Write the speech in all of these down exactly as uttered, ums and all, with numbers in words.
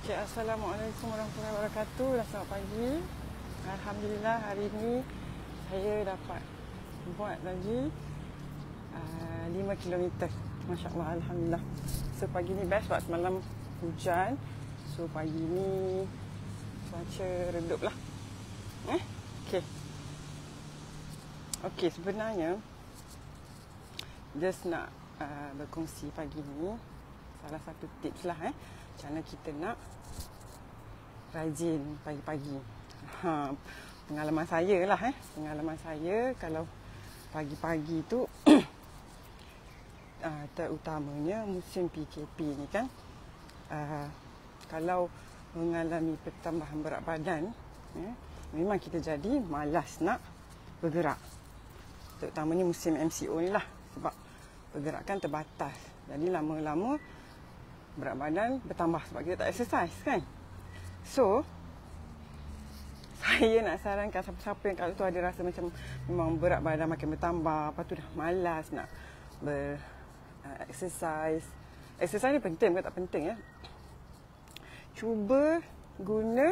Okay, Assalamualaikum warahmatullahi wabarakatuh. Selamat pagi. Alhamdulillah hari ini saya dapat buat lagi uh, lima kilometer. Masya Allah, Alhamdulillah. So pagi ni best sebab semalam hujan. So pagi ni cuaca redup lah. Eh? Okay. Okay, sebenarnya just nak uh, berkongsi pagi ni salah satu tips lah eh. Macam mana kita nak rajin pagi-pagi. Ha, pengalaman saya lah eh. Pengalaman saya kalau pagi-pagi tu uh, terutamanya musim P K P ni kan. Uh, kalau mengalami pertambahan berat badan, eh, memang kita jadi malas nak bergerak. Terutamanya musim M C O ni lah. Sebab pergerakan terbatas. Jadi lama-lama berat badan bertambah sebab kita tak exercise kan. So saya nak sarankan siapa-siapa yang kalau tu ada rasa macam memang berat badan makin bertambah, lepas tu dah malas nak ber uh, exercise. Exercise ni penting bukan tak penting ya. Cuba guna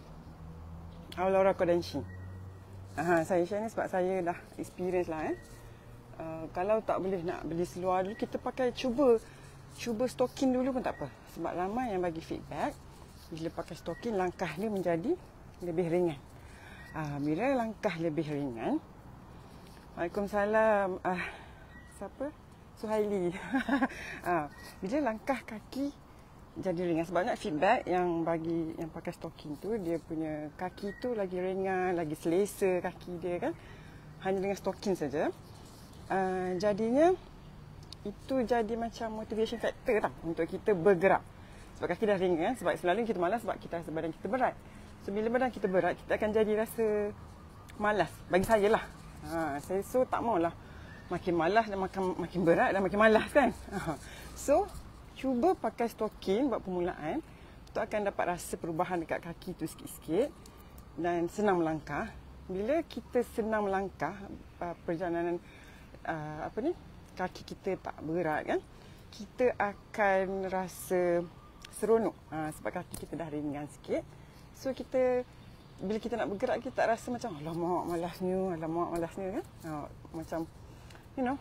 Aurora Condensing. Aha, saya share ni sebab saya dah experience lah eh. Uh, kalau tak boleh nak beli seluar dulu, kita pakai cuba Cuba stokin dulu pun tak apa. Sebab ramai yang bagi feedback bila pakai stokin langkah dia menjadi lebih ringan. Ah, bila langkah lebih ringan, Waalaikumsalam. Ah, siapa? Suhaili. ah, bila langkah kaki jadi ringan. Sebab banyak feedback yang bagi yang pakai stokin tu dia punya kaki tu lagi ringan, lagi selesa kaki dia kan. Hanya dengan stokin saja. Ah, jadinya itu jadi macam motivation factor lah untuk kita bergerak. Sebab kaki dah ringan, sebab selalu kita malas sebab kita rasa badan kita berat. So bila badan kita berat, kita akan jadi rasa malas. Bagi saya lah. Ha, saya so tak maulah makin malas dan makin, makin berat dan makin malas kan. Ha. So cuba pakai stokin buat permulaan. Tu akan dapat rasa perubahan dekat kaki tu sikit-sikit. Dan senang melangkah. Bila kita senang melangkah, perjalanan uh, apa ni? Kaki kita tak berat kan, kita akan rasa seronok ha, sebab kaki kita dah ringan sikit. So kita bila kita nak bergerak, kita tak rasa macam alamak malasnya, alamak malasnya kan. Ha, macam you know.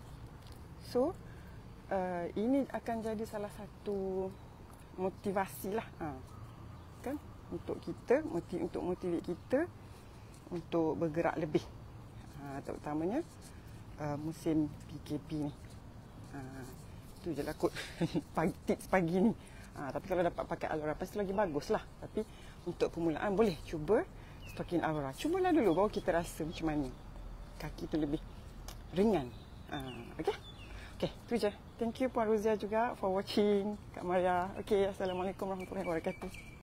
So uh, ini akan jadi salah satu motivasi lah ha, kan, untuk kita motiv, untuk motivate kita untuk bergerak lebih ha, terutamanya Uh, musim P K P ni. Uh, itu je lah kot pagi, tips pagi ni. Uh, tapi kalau dapat pakai Aurora pasti lagi bagus lah. Tapi untuk permulaan boleh cuba stokin Aurora. Cubalah dulu baru kita rasa macam mana kaki tu lebih ringan. Uh, okay? Okay, tu je. Thank you Puan Rozia juga for watching. Kak Maria. Okay, Assalamualaikum warahmatullahi wabarakatuh.